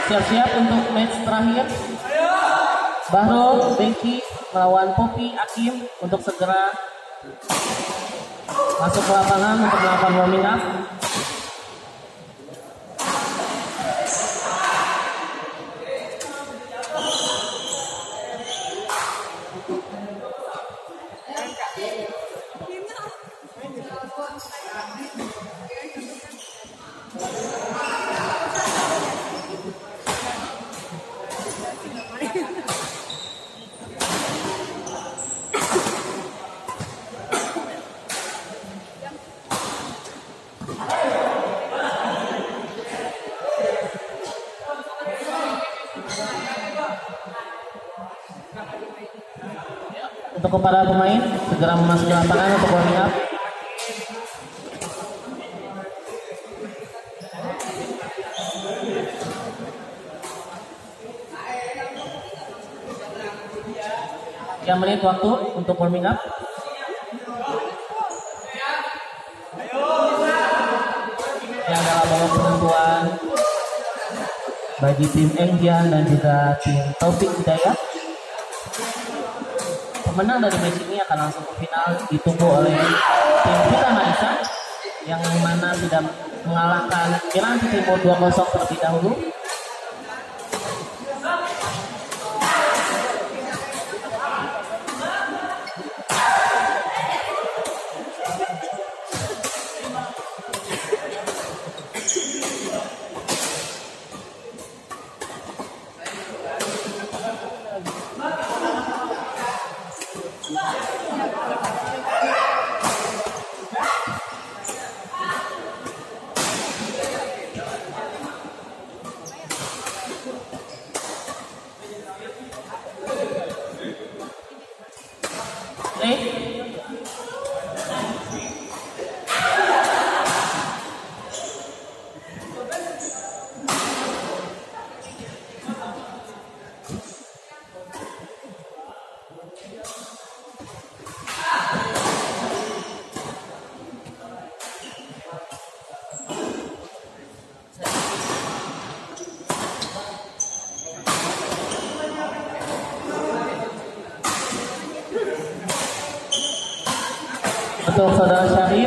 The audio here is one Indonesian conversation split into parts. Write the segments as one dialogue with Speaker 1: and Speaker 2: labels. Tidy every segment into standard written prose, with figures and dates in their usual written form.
Speaker 1: Siap-siap untuk match terakhir. Bahrul, Bengki melawan Poppy, Akim untuk segera masuk ke lapangan untuk melakukan warming up. Untuk kepada pemain segera memasuki lapangan untuk warming up. Yang menit waktu untuk warming up. Ini adalah babak penentuan bagi tim Enggian dan juga tim Taufik Hidayat. Pemenang dari match ini akan langsung ke final, ditunggu oleh tim Vita Marisa yang mana sudah mengalahkan Piranti Timur 2-0 terlebih dahulu. Untuk saudara Syarif,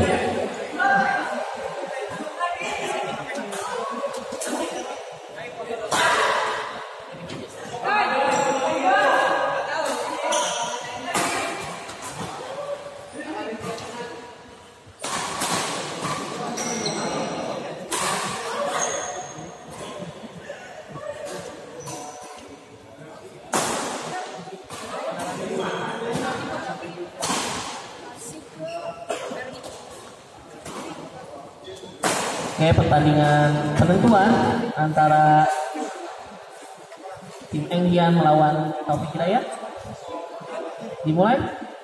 Speaker 1: pertandingan penentuan antara tim Enggian melawan Taufik Hidayat dimulai.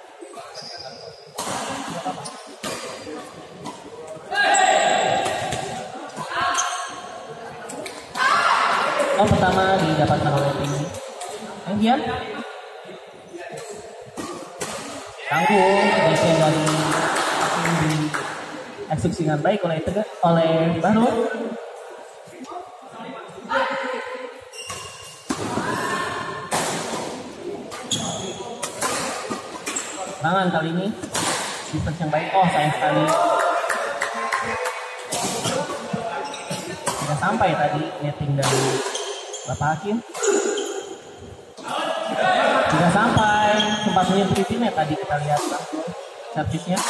Speaker 1: Pertama didapatkan oleh tim Enggian. Tangguh DC dari eksekusi dengan baik oleh Bahrul. Serangan kali ini defense yang baik. Sayang sekali tidak sampai tadi netting dari Bapak Hakim. Tidak sampai, sempat menyentuh timnya tadi, kita lihat servisnya.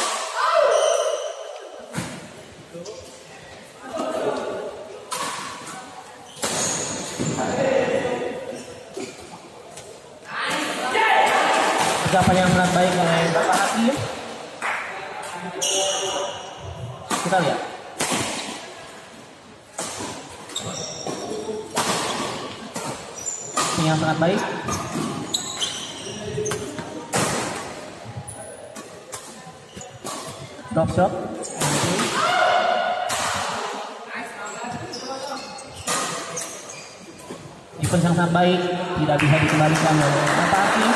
Speaker 1: Ucapan yang sangat baik oleh Bapak Hakim. Kita lihat. Ini yang sangat baik. Drop shot. Defense yang sangat baik, tidak bisa dikembalikan oleh Bapak Hakim.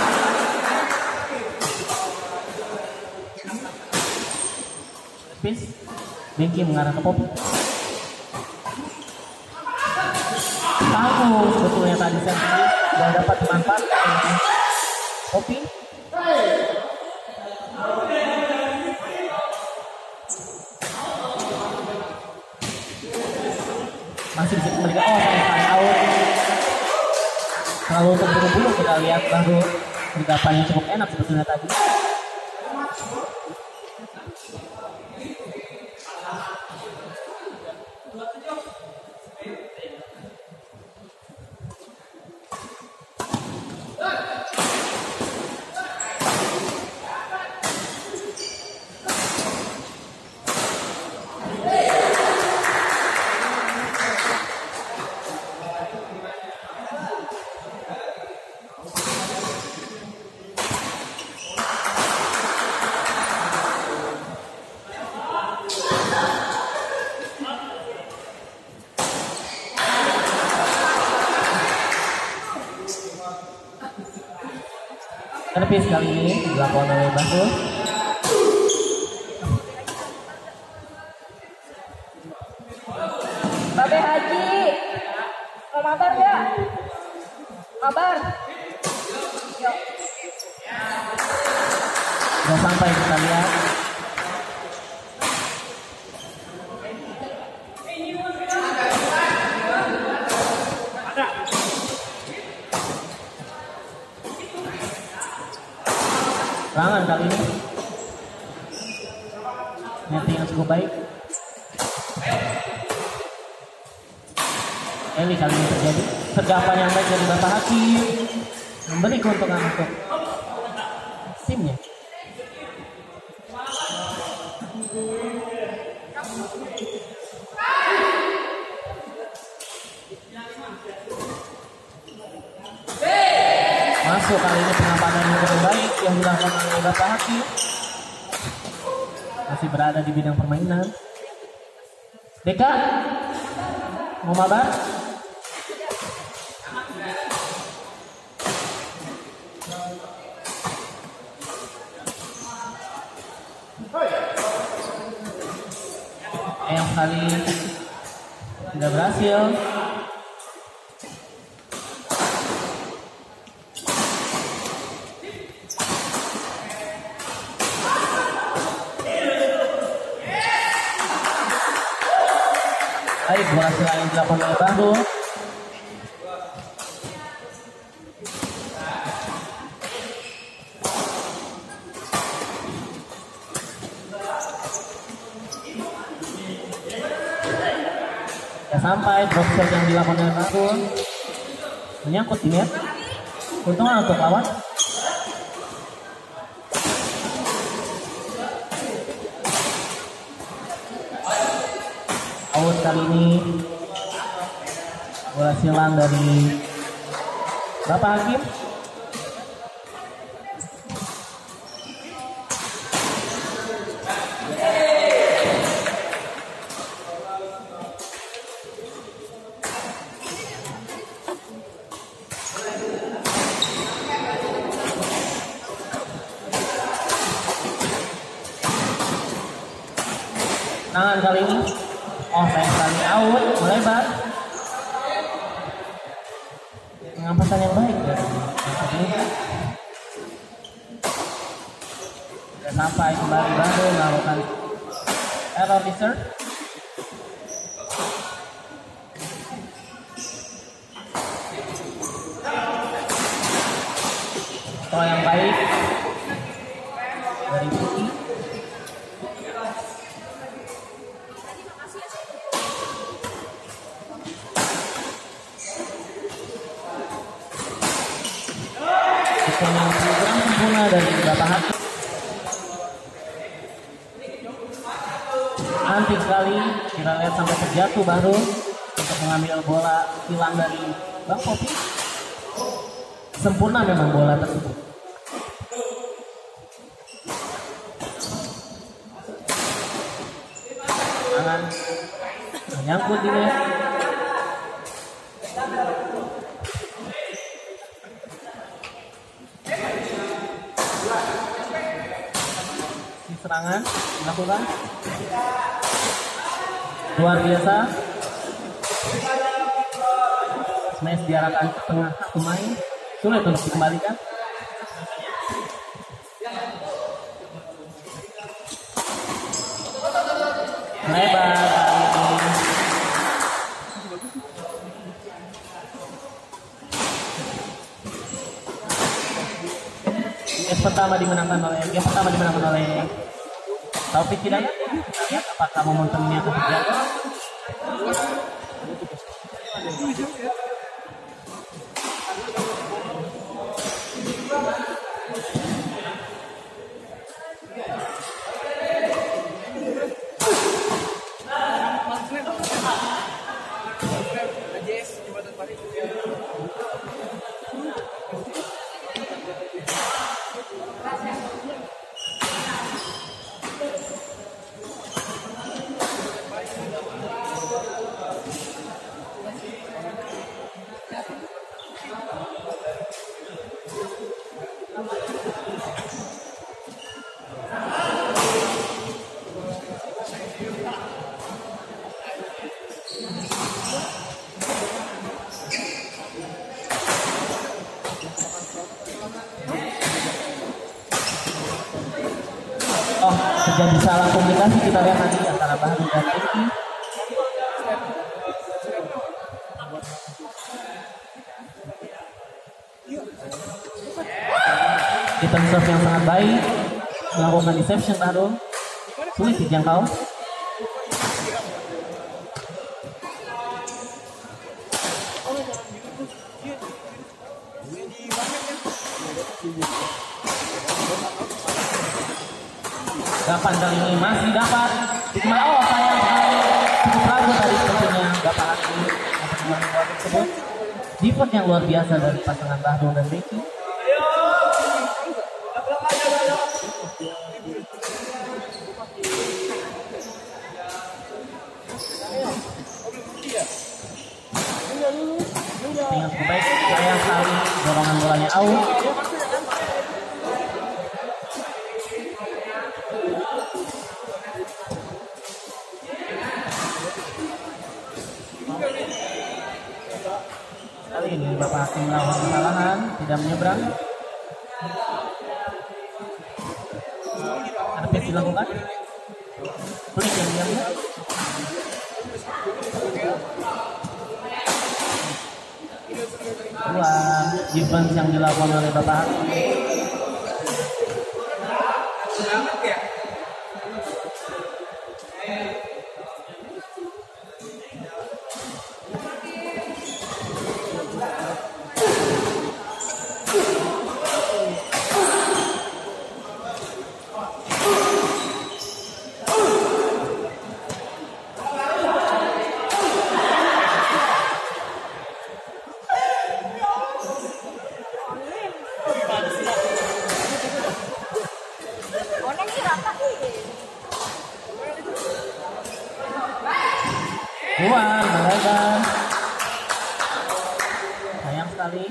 Speaker 1: Bengki mengarah ke Poppy. Tangguh tadi servis sudah dapat dimanfaatkan oleh Poppy. Masih bisa kembalikan, sayang out. Kalau untuk buru-buru kita lihat baru pergerakannya cukup enak sebetulnya tadi. Servis kali ini dilakukan oleh Basul.
Speaker 2: Babe Haji, mau mabar nggak? Mabar. Yuk.
Speaker 1: Sudah sampai kita lihat. Serangan kali ini netting yang cukup baik. Eli kali ini terjadi pergerakan yang baik dari Bapak Hakim, memberi keuntungan untuk timnya. Masuk kali ini pengampanan yang cukup baik yang dilakukan oleh Bapak Hakim. Masih berada di bidang permainan. Deka mau mabar? Yang kali tidak berhasil. Baik, berhasil yang dilakukan oleh Bahrul. Ya, sampai drop shot yang dilakukan oleh Bahrul menyangkut di net. Keuntungan untuk lawan. Out kali ini bola silang dari Bapak Hakim. Tangan kali ini. Oh, sayang sekali out, melebar. Pengampasan yang baik ya. Sudah sampai kembali Bahrul melakukan error di serve. Throw yang baik dari Putih. Yang kurang sempurna dari Bapak Hakim. Antik sekali, kita lihat sampai terjatuh Bahrul untuk mengambil bola hilang dari Bang Poppy. Sempurna memang bola tersebut. Tangan menyangkut di net. Serangan dilakukan luar biasa. smash diarahkan ke tengah pemain, sulit untuk dikembalikan. Lebar kali ini. Game pertama dimenangkan oleh Taufik Hidayat. Kita lihat apakah momentumnya akan terjaga. Terjadi salah komunikasi, kita lihat nanti antara Bahru dan Ricky. Return serve yang sangat baik, melakukan deception Bahru, sulit dijangkau. Dapat kali ini masih dapat. Oh sayang sekali, cukup ragu tadi sepertinya dapat lagi untuk kembali bola tersebut. Defense yang luar biasa dari pasangan Bahru dan Ricky. Tinggal cukup baik, sayang sekali dorongan bolanya out. Kali ini Bapak Hakim melakukan kesalahan, tidak menyeberang. Ada pitch dilakukan. Pelik yang diambil. Wah, defense yang dilakukan oleh Bapak Hakim. Keluar, melebar. Sayang sekali.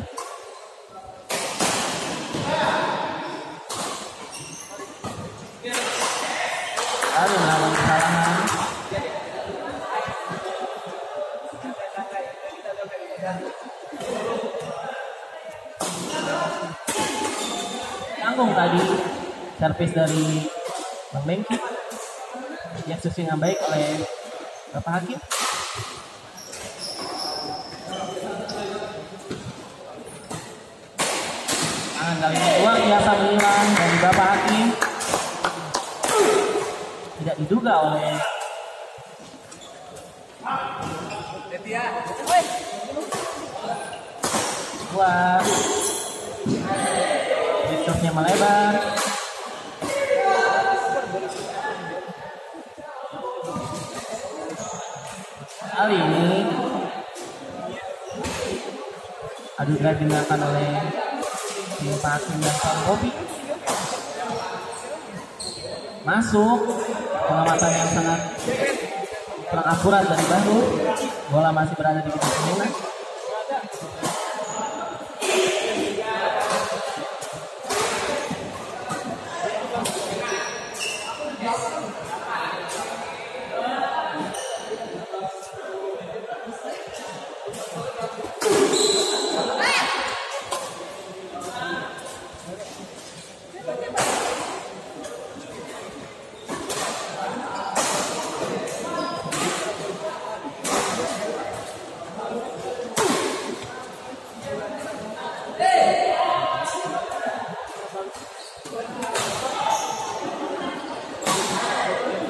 Speaker 1: Lalu melawan kesalahan. Tanggung tadi servis dari Bang Lengki. Dieksekusi dengan baik oleh Bapak Hakim. Tangan kali ini luar biasa menghilang dari Bapak Hakim. Tidak diduga oleh Wah, reserve-nya melebar. Kali ini adu drive dilakukan oleh tim Hakim dan Tom Kopi. Masuk, pengamatan yang sangat kurang akurat dari Bahru. Bola masih berada di bawah sembilan.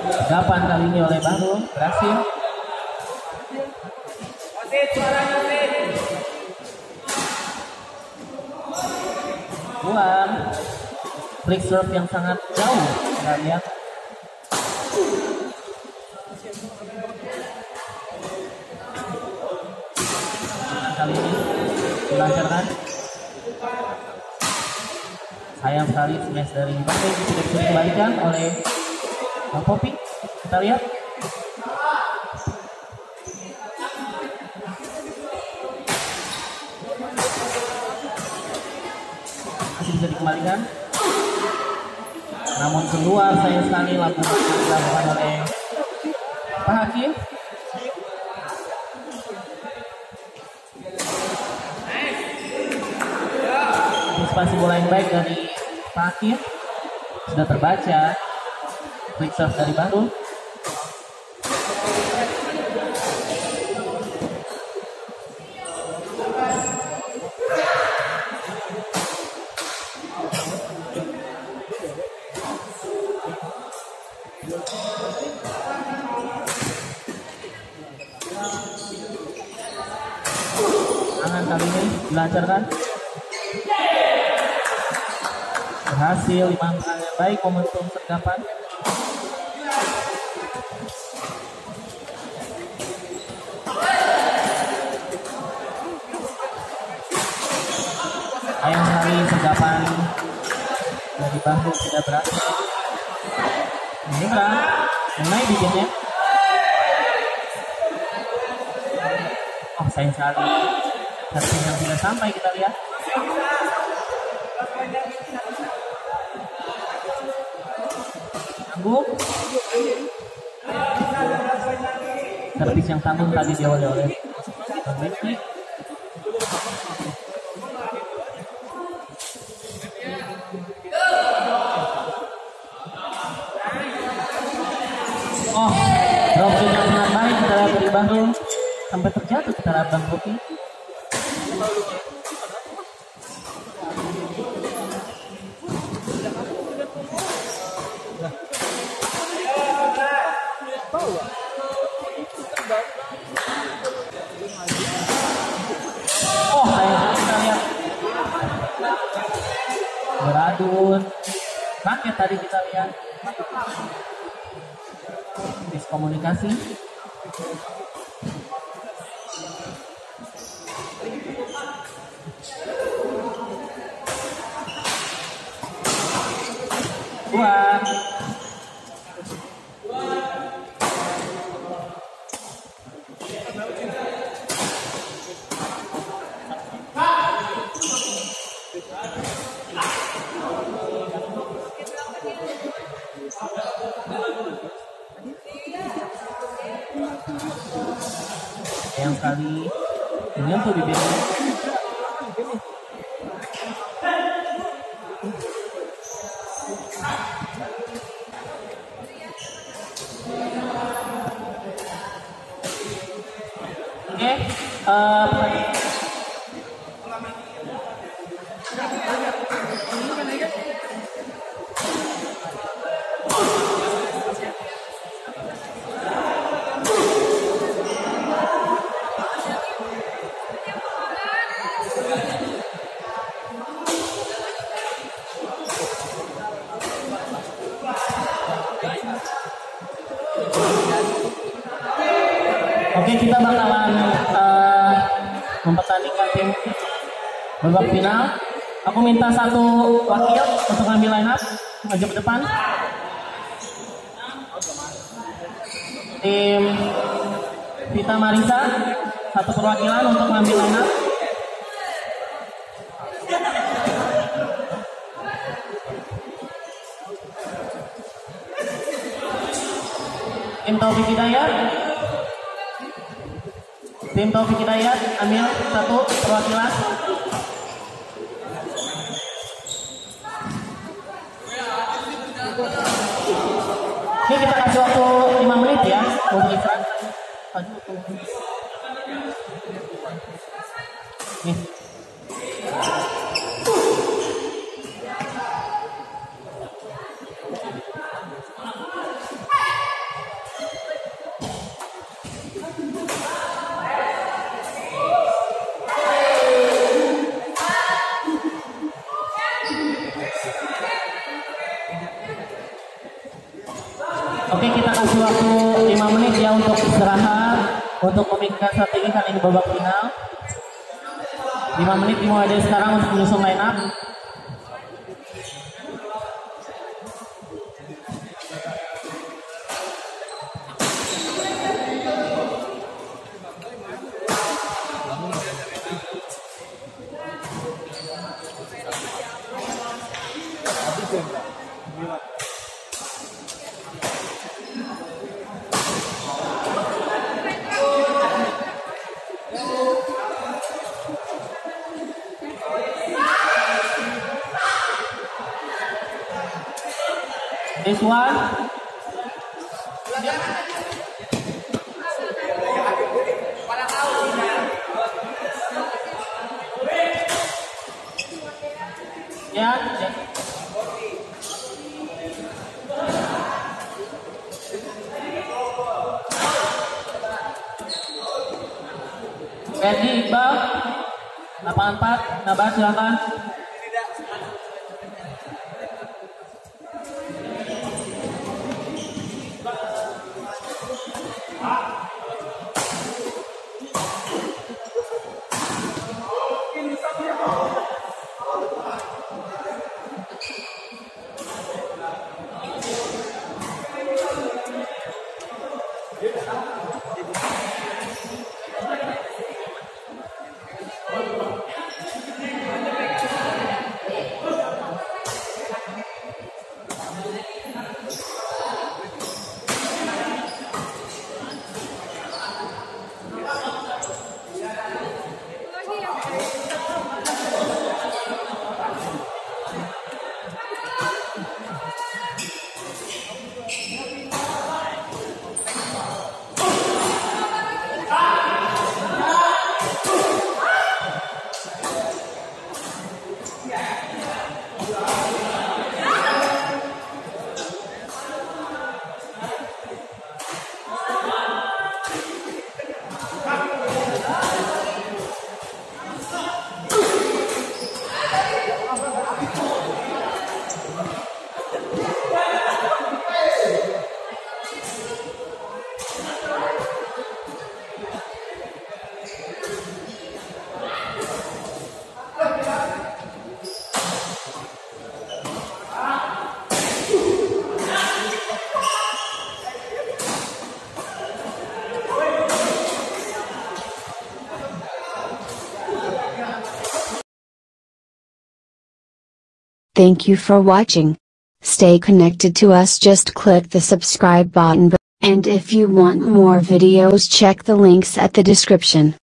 Speaker 1: Gapan kali ini oleh Bahrul berhasil. Buang flick serve yang sangat jauh kita lihat. Kali ini dilancarkan. Sayang sekali smash dari Bahrul tidak bisa dikembalikan oleh Bang Popi. Kita lihat. Masih bisa dikembalikan. Namun keluar sayang sekali lampu dilakukan oleh Pak Hakim. Antisipasi bola yang baik dari Pak Hakim. Sudah terbaca. Quick serve dari Bahrul. Tangan kali ini dilancarkan. Berhasil dimanfaatkan dengan baik momentum sergapan. Sayang sekali sergapan dari Bahrul tidak berhasil. Indra mulai bikinnya. Oh sayang sekali servis yang tidak sampai kita lihat. Tangguh. Servis yang tanggung tadi diawali oleh Rifki. Oh, drop shot yang sangat baik kita lihat dari Bahrul sampai terjatuh kita lihat Bang Popi. Oh, kita lihat beradun raket tadi kita lihat. Miskomunikasi. Buang. Yang kali menyentuh bibirnya. Oke, kita bakalan mempertandingkan tim babak final. Aku minta satu wakil untuk ngambil line up maju ke depan. Tim Vita Marisa, satu perwakilan untuk ngambil line up. Tim Taufik Hidayat. Tim Taufik Hidayat ambil satu perwakilan. Ini kita kasih waktu 5 menit ya untuk istirahat. Nih. Oke, kita kasih waktu 5 menit ya untuk istirahat, untuk memikirkan strategi karena ini babak final. 5 menit dimulai dari sekarang untuk menyusun line up. This one. Ya. Ferdi Iqbal, lapangan 4, Nabar silakan.
Speaker 3: Thank you for watching. Stay connected to us, just click the subscribe button, and if you want more videos check the links at the description.